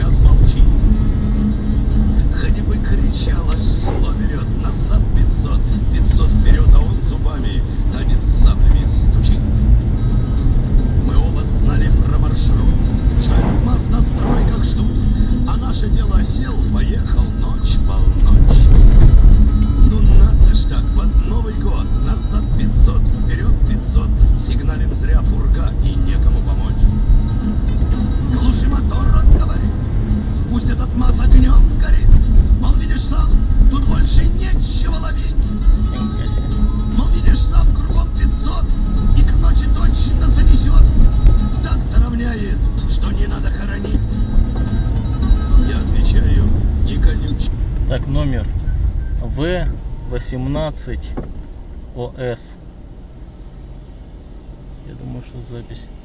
сейчас молчи. Хоть бы кричала, зло берет. Назад 500, 500 вперед, а он зубами танец саблями стучит. Мы оба знали про маршрут, что этот мост на стройках ждут, а наше дело сел, поехал ночь полночь. Ну надо ж так, под Новый год. Назад 500, вперед 500, сигналим зря пурга и некому помочь. Глуши мотор, отговори, пусть этот МАЗ огнем горит. Мол, видишь сам, тут больше нечего ловить. Мол, видишь сам, кругом 500, и к ночи точно занесет. Так заровняет, что не надо хоронить. Я отвечаю, не колючий. Так, номер В18ОС. Я думаю, что запись.